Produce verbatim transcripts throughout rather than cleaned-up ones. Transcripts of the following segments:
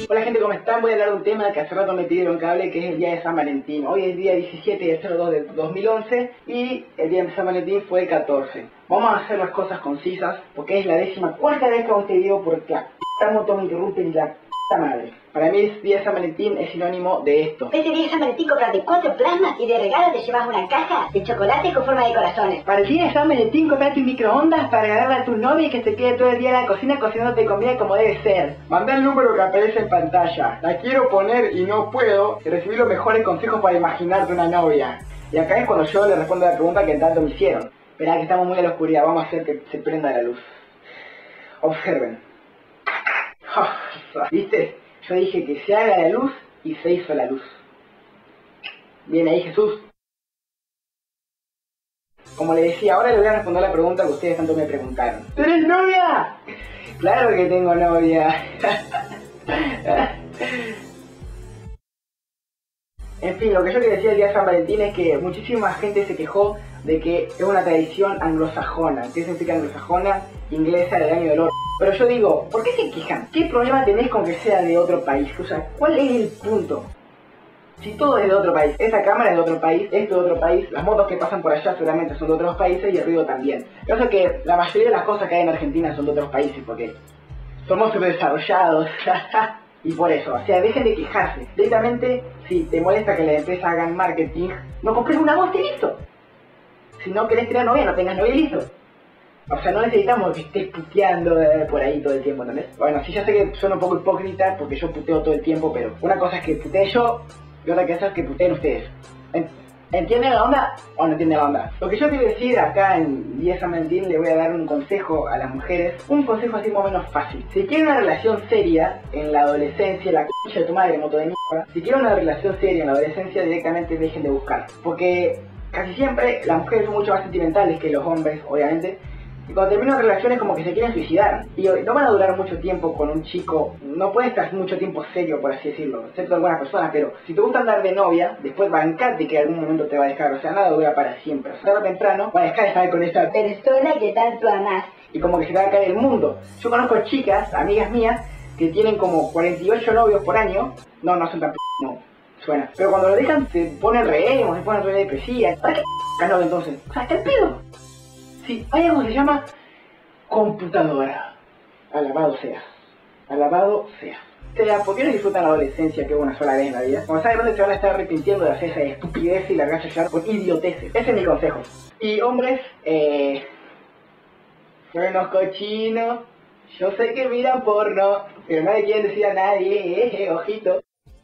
Hola gente, ¿cómo están? Voy a hablar de un tema que hace rato me pidieron que hable, que es el día de San Valentín. Hoy es día diecisiete de dos de dos mil once y el día de San Valentín fue el catorce. Vamos a hacer las cosas concisas porque es la décima cuarta vez que hago este video porque la p*** moto me interrumpe y la p*** madre. Para mí el día de San Valentín es sinónimo de esto. Este día de San Valentín comprate cuatro plasmas y de regalo te llevas una caja de chocolate con forma de corazones. Para el día de San Valentín comprate un microondas para regalarle a tu novia y que se quede todo el día en la cocina cocinándote comida como debe ser. Mandá el número que aparece en pantalla. La quiero poner y no puedo. Y recibí los mejores consejos para imaginarte una novia. Y acá es cuando yo le respondo a la pregunta que tanto me hicieron. Esperá que estamos muy en la oscuridad, vamos a hacer que se prenda la luz. Observen. ¿Viste? Yo dije que se haga la luz y se hizo la luz. Bien ahí, Jesús. Como le decía, ahora le voy a responder la pregunta que ustedes tanto me preguntaron. ¿Tienes novia? Claro que tengo novia. En fin, lo que yo quería decir el día de San Valentín es que muchísima gente se quejó de que es una tradición anglosajona. ¿Qué significa anglosajona? Inglesa del año del oro. Pero yo digo, ¿por qué se quejan? ¿Qué problema tenés con que sea de otro país? O sea, ¿cuál es el punto? Si todo es de otro país, esta cámara es de otro país, esto es de otro país, las motos que pasan por allá seguramente son de otros países y el ruido también. Yo sé que la mayoría de las cosas que hay en Argentina son de otros países porque somos subdesarrollados. Y por eso, o sea, dejen de quejarse. Directamente, si te molesta que las empresas hagan marketing, no compres una voz y listo. Si no querés tener novia, no tengas novia y listo. O sea, no necesitamos que estés puteando eh, por ahí todo el tiempo, ¿entendés? Bueno, sí, ya sé que suena un poco hipócrita porque yo puteo todo el tiempo, pero una cosa es que putee yo y otra cosa es que puteen ustedes. ¿Entienden la onda o no entienden la onda? Lo que yo quiero decir acá en día de San Valentín, le voy a dar un consejo a las mujeres. Un consejo así más o menos fácil. Si quieren una relación seria en la adolescencia, la c*** de tu madre, moto de mierda. Si quieren una relación seria en la adolescencia, directamente dejen de buscar. Porque casi siempre las mujeres son mucho más sentimentales que los hombres, obviamente. Y cuando terminan relaciones como que se quieren suicidar. Y no van a durar mucho tiempo con un chico. No pueden estar mucho tiempo serio, por así decirlo. Excepto algunas personas. Pero si te gusta andar de novia, después bancate que en algún momento te va a dejar. O sea, nada dura para siempre. O sea, tarde o temprano va a dejar de estar con esa persona que tanto amás. Y como que se te va a caer el mundo. Yo conozco chicas, amigas mías, que tienen como cuarenta y ocho novios por año. No, no son tan p***, no. Suena. Pero cuando lo dejan se ponen re emo, se ponen re depresivas. ¿Para qué p*** novio entonces? O sea, está el pedo. Sí, hay algo que se llama computadora. Alabado sea. Alabado sea. O sea, ¿por qué no disfrutan la adolescencia que es una sola vez en la vida? Cuando saben dónde se van a estar arrepintiendo de hacer esa estupidez y largarse a llorar por idioteces. Ese es mi consejo. Y hombres, eh... son unos cochinos. Yo sé que miran porno, pero no le quieren decir a nadie, eh, eh, ojito.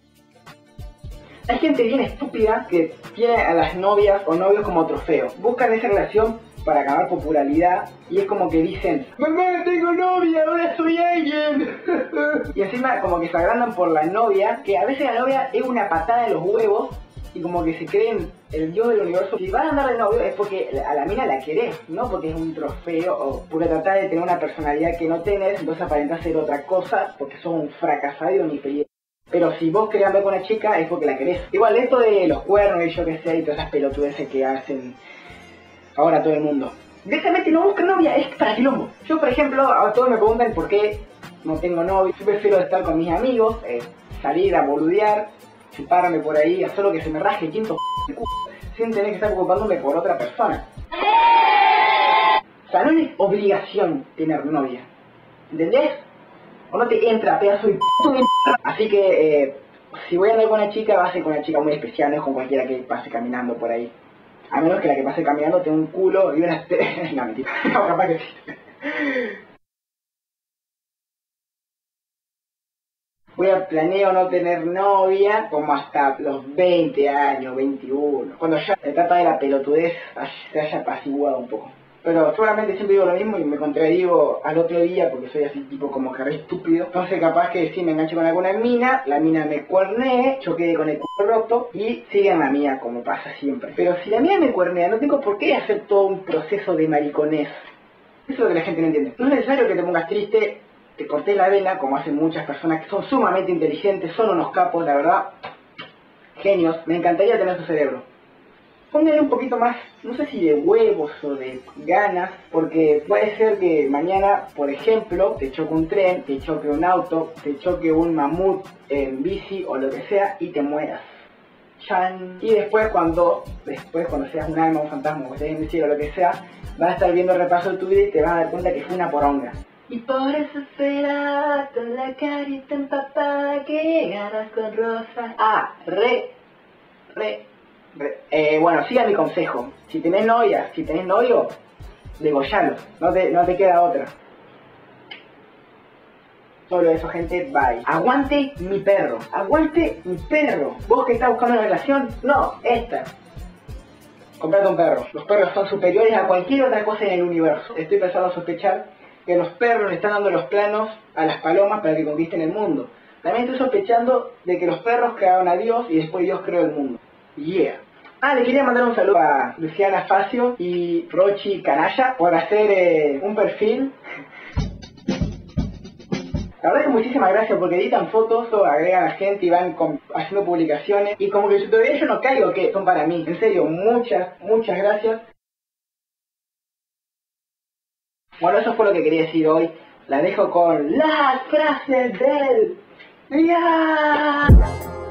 Hay gente bien estúpida que tiene a las novias o novios como trofeo. Buscan esa relación para ganar popularidad y es como que dicen: ¡mamá, tengo novia, ahora soy alguien! Y encima como que se agrandan por la novia, que a veces la novia es una patada en los huevos y como que se creen el dios del universo. Si van a andar de novio es porque a la mina la querés, no porque es un trofeo o porque tratás de tener una personalidad que no tenés, entonces aparentás ser otra cosa porque sos un fracasado y un infeliz. Pero si vos querés andar con una chica es porque la querés. Igual esto de los cuernos y yo que sé y todas esas pelotudeces que hacen ahora todo el mundo, directamente no buscan novia, es para quilombo. Yo por ejemplo, a todos me preguntan por qué no tengo novio. Yo prefiero estar con mis amigos, eh, salir a boludear, chuparme por ahí, a solo que se me rasgue quinto p*** el culo, sin tener que estar preocupándome por otra persona. O sea, no es obligación tener novia, ¿entendés? O no te entra, pedazo de p*** de p***. Así que, eh, si voy a andar con una chica, va a ser con una chica muy especial, no es con cualquiera que pase caminando por ahí. A menos que la que pase caminando tenga un culo y una... no, mentira. No, capaz que sí. Voy a planeo no tener novia como hasta los veinte años, veintiuno. Cuando ya se trata de la pelotudez, se haya apaciguado un poco. Pero seguramente siempre digo lo mismo y me contradigo al otro día porque soy así tipo como que re estúpido. Entonces capaz que sí me enganche con alguna mina, la mina me cuernee, yo quede con el culo roto y sigan la mía como pasa siempre. Pero si la mina me cuernea, no tengo por qué hacer todo un proceso de mariconés. Eso es lo que la gente no entiende. No es necesario que te pongas triste, te cortes la vena, como hacen muchas personas que son sumamente inteligentes, son unos capos, la verdad. Genios. Me encantaría tener su cerebro. póngale un poquito más, no sé si de huevos o de ganas, porque puede ser que mañana, por ejemplo, te choque un tren, te choque un auto, te choque un mamut en bici o lo que sea y te mueras. Chan. Y después cuando, después cuando seas un alma, un fantasma, o estés en el cielo o lo que sea, vas a estar viendo el repaso de tu vida y te vas a dar cuenta que fue una poronga. Y por eso será con la carita empapada que llegarás con rosas. Ah, re, re, re. Eh, bueno, siga mi consejo. Si tenés novia, si tenés novio, degollalo. No te, no te queda otra. Solo eso, gente, bye. Aguante mi perro. Aguante mi perro. Vos que estás buscando una relación, no, esta. Comprate un perro. Los perros son superiores a cualquier otra cosa en el universo. Estoy empezando a sospechar que los perros le están dando los planos a las palomas para que conquisten el mundo. También estoy sospechando de que los perros crearon a Dios y después Dios creó el mundo. Yeah. Ah, le quería mandar un saludo a Luciana Facio y Rochi Canalla por hacer eh, un perfil. La verdad que muchísimas gracias porque editan fotos, o agregan a gente y van con, haciendo publicaciones. Y como que todavía yo no caigo que son para mí. En serio, muchas, muchas gracias. Bueno, eso fue lo que quería decir hoy. La dejo con las frases del día.